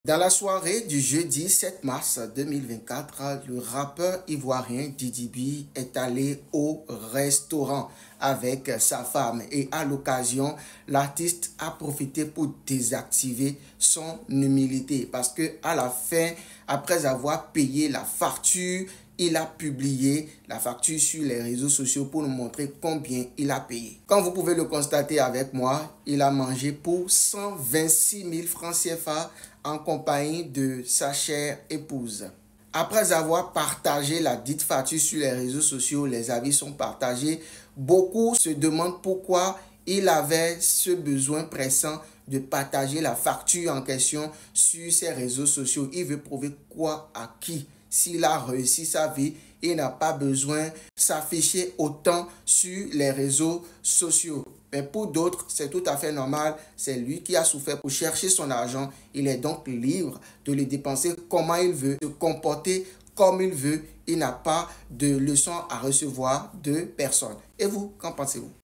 Dans la soirée du jeudi 7 mars 2024, le rappeur ivoirien Didi B est allé au restaurant avec sa femme et à l'occasion, l'artiste a profité pour désactiver son humilité parce que à la fin, après avoir payé la facture, il a publié la facture sur les réseaux sociaux pour nous montrer combien il a payé. Comme vous pouvez le constater avec moi, il a mangé pour 126 000 francs CFA en compagnie de sa chère épouse. Après avoir partagé la dite facture sur les réseaux sociaux, les avis sont partagés. Beaucoup se demandent pourquoi il avait ce besoin pressant de partager la facture en question sur ses réseaux sociaux. Il veut prouver quoi à qui? S'il a réussi sa vie, il n'a pas besoin de s'afficher autant sur les réseaux sociaux. Mais pour d'autres, c'est tout à fait normal. C'est lui qui a souffert pour chercher son argent. Il est donc libre de le dépenser comment il veut, de se comporter comme il veut. Il n'a pas de leçon à recevoir de personne. Et vous, qu'en pensez-vous?